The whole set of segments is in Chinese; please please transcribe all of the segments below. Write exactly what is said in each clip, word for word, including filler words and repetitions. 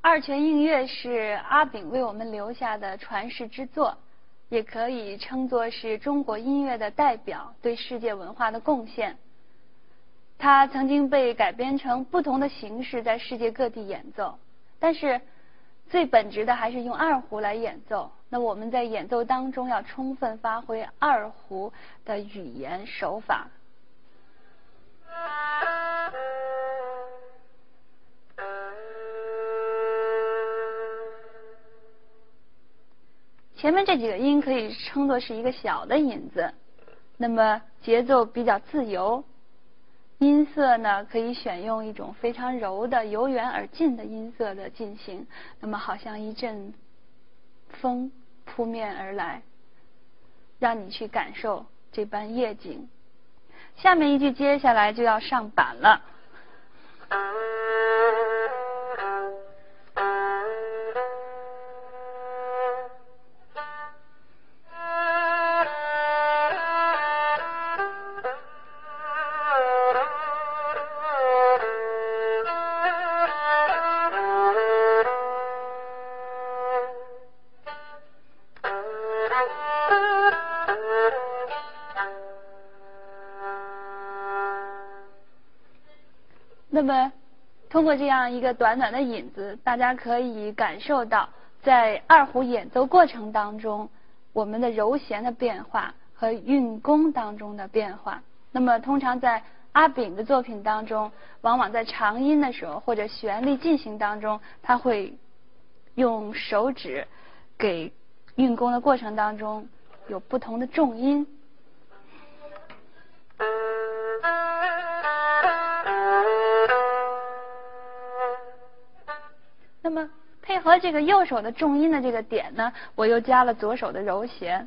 二泉映月是阿炳为我们留下的传世之作，也可以称作是中国音乐的代表，对世界文化的贡献。它曾经被改编成不同的形式在世界各地演奏，但是最本质的还是用二胡来演奏。那我们在演奏当中要充分发挥二胡的语言手法。前面这几个音可以称作是一个小的引子，那么节奏比较自由，音色呢可以选用一种非常柔的由远而近的音色的进行，那么好像一阵风扑面而来，让你去感受这般夜景。下面一句接下来就要上板了。那么通过这样一个短短的引子，大家可以感受到在二胡演奏过程当中我们的柔弦的变化和运弓当中的变化。那么通常在阿炳的作品当中，往往在长音的时候或者旋律进行当中，他会用手指给运弓的过程当中有不同的重音。那么配合这个右手的重音的这个点呢，我又加了左手的柔弦，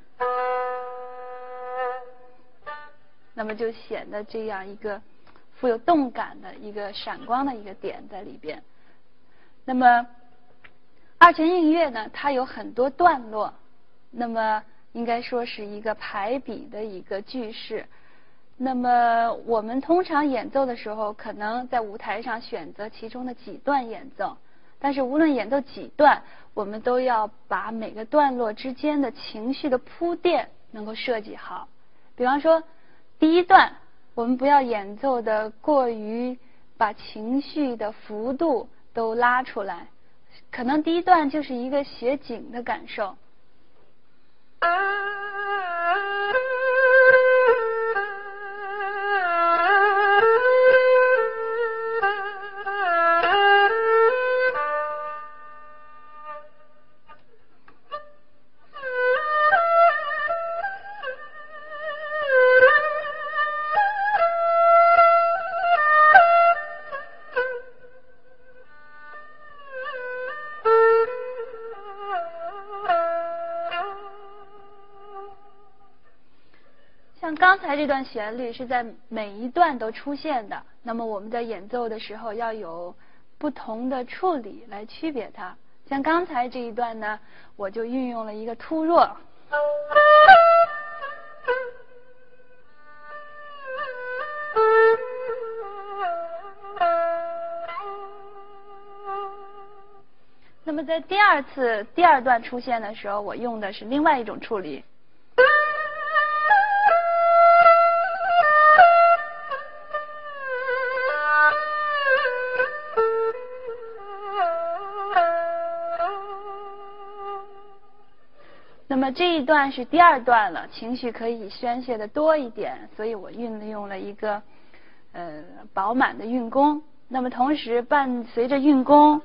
那么就显得这样一个富有动感的一个闪光的一个点在里边。那么二泉映月呢，它有很多段落，那么应该说是一个排比的一个句式。那么我们通常演奏的时候，可能在舞台上选择其中的几段演奏，但是无论演奏几段，我们都要把每个段落之间的情绪的铺垫能够设计好。比方说第一段，我们不要演奏的过于把情绪的幅度都拉出来，可能第一段就是一个写景的感受。像刚才这段旋律是在每一段都出现的，那么我们在演奏的时候要有不同的处理来区别它。像刚才这一段呢，我就运用了一个突弱，那么在第二次第二段出现的时候，我用的是另外一种处理。那么这一段是第二段了，情绪可以宣泄的多一点，所以我运用了一个呃饱满的运弓。那么同时伴随着运弓，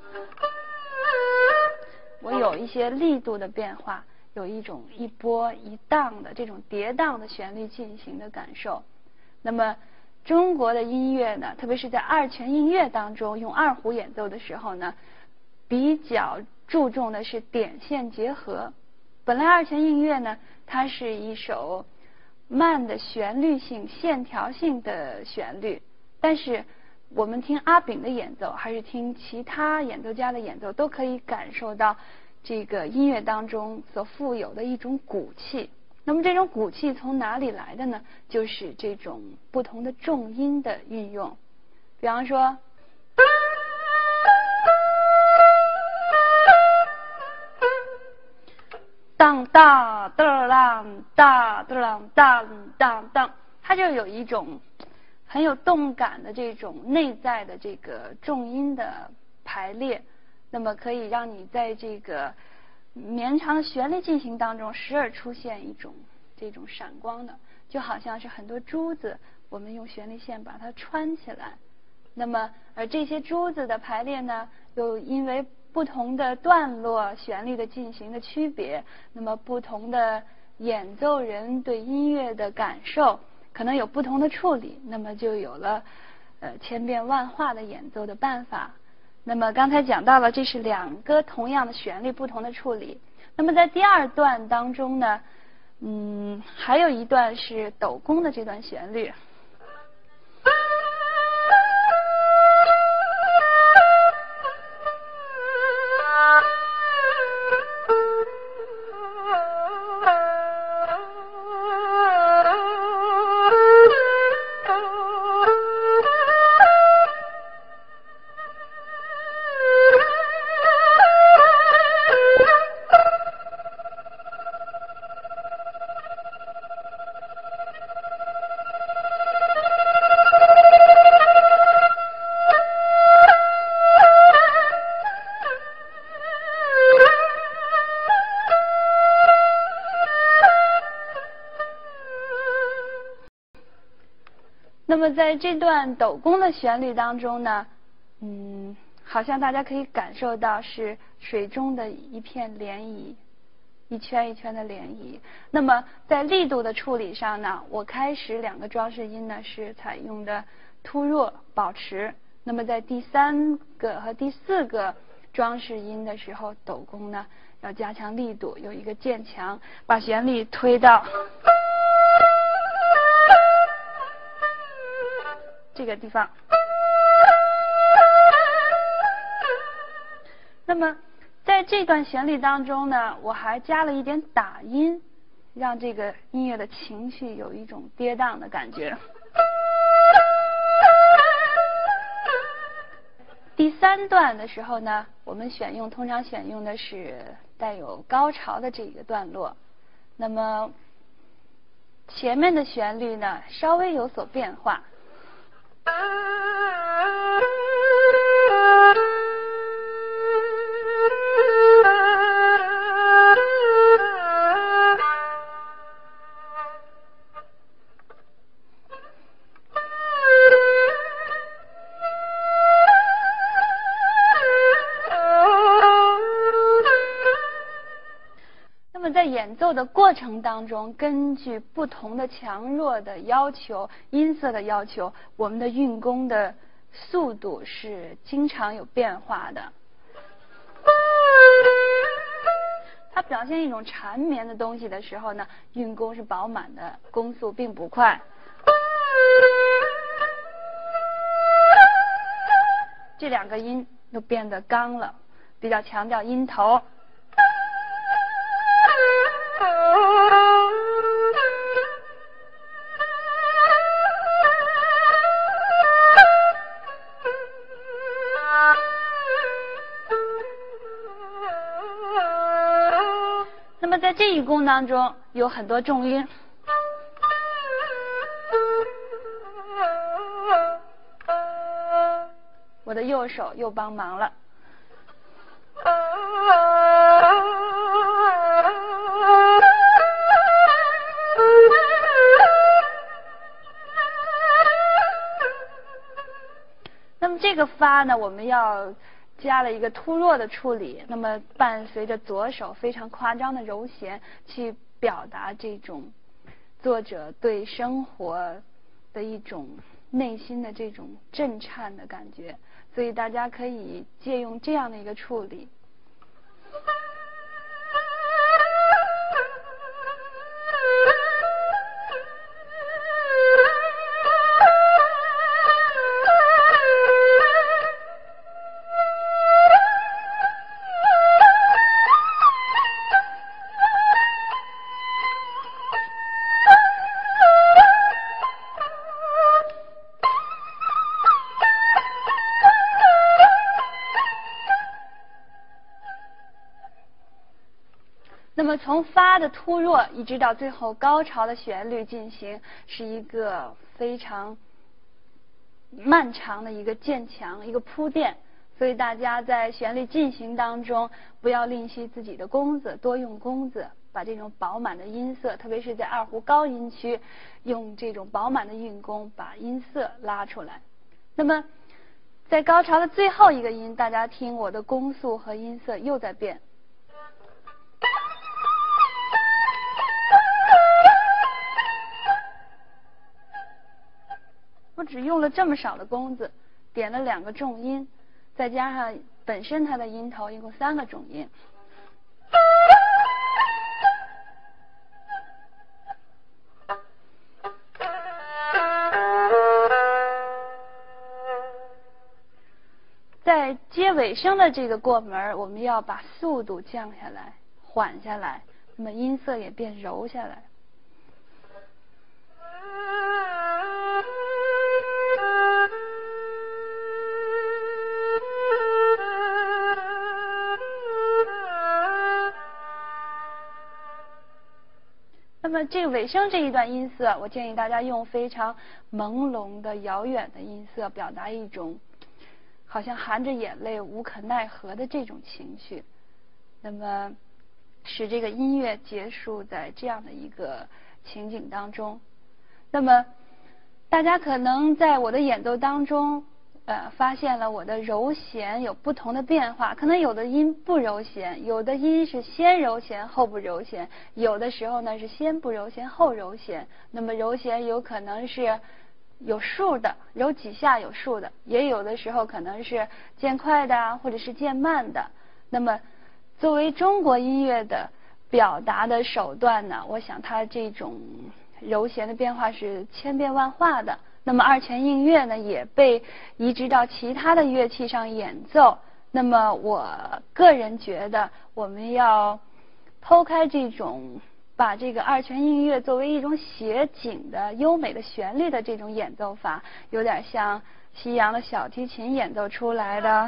我有一些力度的变化，有一种一波一荡的这种跌宕的旋律进行的感受。那么中国的音乐呢，特别是在二泉映月当中用二胡演奏的时候呢，比较注重的是点线结合。本来二泉映月呢，它是一首慢的旋律性线条性的旋律，但是我们听阿炳的演奏还是听其他演奏家的演奏，都可以感受到这个音乐当中所富有的一种骨气。那么这种骨气从哪里来的呢？就是这种不同的重音的运用。比方说啷当嘚啷当嘚啷当当当，它就有一种很有动感的这种内在的这个重音的排列，那么可以让你在这个绵长的旋律进行当中，时而出现一种这种闪光的，就好像是很多珠子，我们用旋律线把它穿起来。那么而这些珠子的排列呢，又因为不同的段落旋律的进行的区别，那么不同的演奏人对音乐的感受可能有不同的处理，那么就有了呃千变万化的演奏的办法。那么刚才讲到了，这是两个同样的旋律不同的处理。那么在第二段当中呢，嗯，还有一段是斗弓的这段旋律。那么在这段斗弓的旋律当中呢，嗯，好像大家可以感受到是水中的一片涟漪，一圈一圈的涟漪。那么在力度的处理上呢，我开始两个装饰音呢是采用的突弱保持，那么在第三个和第四个装饰音的时候，斗弓呢要加强力度，有一个渐强，把旋律推到这个地方。那么在这段旋律当中呢，我还加了一点打音，让这个音乐的情绪有一种跌宕的感觉。第三段的时候呢，我们选用通常选用的是带有高潮的这个段落。那么前面的旋律呢稍微有所变化。那么在演奏的过程当中，根据不同的强弱的要求、音色的要求，我们的运弓的速度是经常有变化的。它表现一种缠绵的东西的时候呢，运弓是饱满的，弓速并不快。这两个音又变得刚了，比较强调音头。那么在这一弓当中有很多重音，我的右手又帮忙了。那么这个发呢，我们要加了一个突弱的处理，那么伴随着左手非常夸张的揉弦，去表达这种作者对生活的一种内心的这种震颤的感觉，所以大家可以借用这样的一个处理。 么从发的突弱一直到最后高潮的旋律进行，是一个非常漫长的一个渐强，一个铺垫。所以大家在旋律进行当中，不要吝惜自己的弓子，多用弓子，把这种饱满的音色，特别是在二胡高音区，用这种饱满的韵弓把音色拉出来。那么在高潮的最后一个音，大家听我的弓速和音色又在变。我只用了这么少的弓子，点了两个重音，再加上本身它的音头，一共三个重音。在接尾声的这个过门，我们要把速度降下来，缓下来，那么音色也变柔下来。那么这个尾声这一段音色，我建议大家用非常朦胧的遥远的音色，表达一种好像含着眼泪无可奈何的这种情绪，那么使这个音乐结束在这样的一个情景当中。那么大家可能在我的演奏当中呃，发现了我的柔弦有不同的变化，可能有的音不柔弦，有的音是先柔弦后不柔弦，有的时候呢是先不柔弦后柔弦。那么柔弦有可能是有数的，揉几下有数的，也有的时候可能是渐快的或者是渐慢的。那么作为中国音乐的表达的手段呢，我想它这种柔弦的变化是千变万化的。那么二泉映月呢也被移植到其他的乐器上演奏。那么我个人觉得我们要剖开这种把这个二泉映月作为一种写景的优美的旋律的这种演奏法，有点像西洋的小提琴演奏出来的。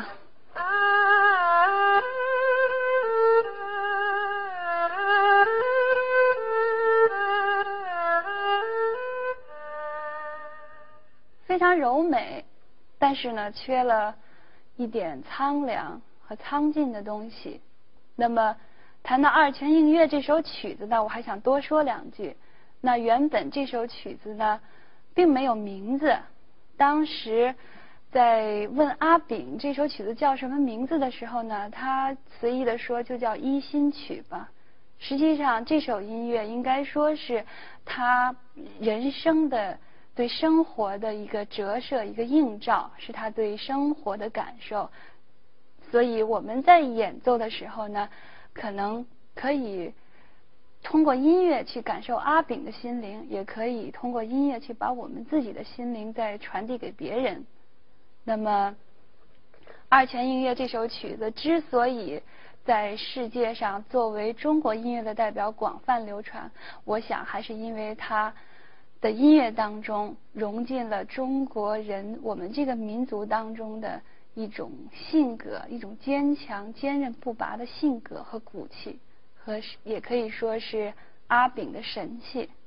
非常柔美，但是呢缺了一点苍凉和苍劲的东西。那么谈到二泉映月这首曲子呢，我还想多说两句。那原本这首曲子呢并没有名字，当时在问阿炳这首曲子叫什么名字的时候呢，他随意的说就叫一心曲吧。实际上这首音乐应该说是他人生的对生活的一个折射，一个映照，是他对生活的感受。所以我们在演奏的时候呢，可能可以通过音乐去感受阿炳的心灵，也可以通过音乐去把我们自己的心灵再传递给别人。那么二泉映月这首曲子之所以在世界上作为中国音乐的代表广泛流传，我想还是因为它的音乐当中融进了中国人我们这个民族当中的一种性格，一种坚强坚韧不拔的性格和骨气，和也可以说是阿炳的神气。